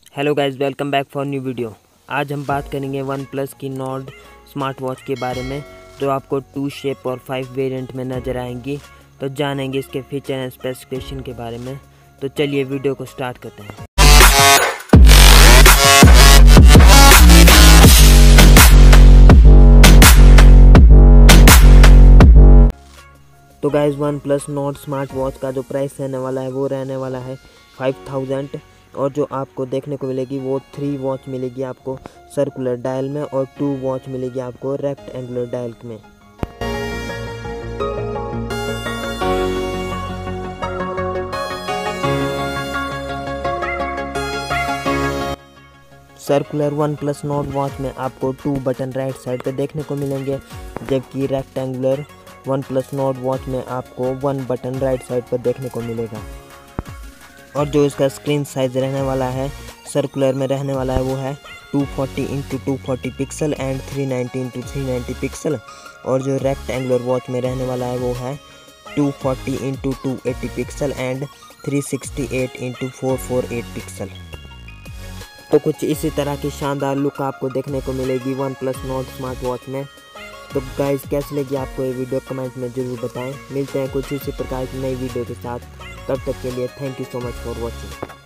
Hello guys, welcome back for new video. आज हम बात करेंगे वन प्लस की नॉर्ड स्मार्ट वॉच के बारे में, जो आपको 2 शेप और 5 वेरिएंट में नज़र आएंगी। तो जानेंगे इसके फीचर एंड स्पेसिफिकेशन के बारे में। तो चलिए वीडियो को स्टार्ट करते हैं। तो guys, OnePlus Nord smart watch का जो प्राइस रहने वाला है वो रहने वाला है 5000। और जो आपको देखने को मिलेगी वो 3 वॉच मिलेगी आपको सर्कुलर डायल में और 2 वॉच मिलेगी आपको रेक्टेंगुलर डायल में। Circular OnePlus Nord watch में आपको 2 बटन राइट साइड पे देखने को मिलेंगे, जबकि rectangular OnePlus Nord watch में आपको 1 बटन राइट साइड पर देखने को मिलेगा। और जो इसका स्क्रीन साइज रहने वाला है सर्कुलर में रहने वाला है वो है 240x240 pixel and 390x390 pixel. और जो रेक्टेंगुलर वॉच में रहने वाला है वो है 240x280 pixel and 368x448 pixel. तो कुछ इसी तरह की शानदार लुक आपको देखने को मिलेगी OnePlus Nord smart watch में। तो गाइस, कैसी लगी आपको ये वीडियो कमेंट में ज़रूर बताएं। मिलते हैं कुछ इसी प्रकार की नई वीडियो के साथ। तब तक के लिए thank you so much for watching.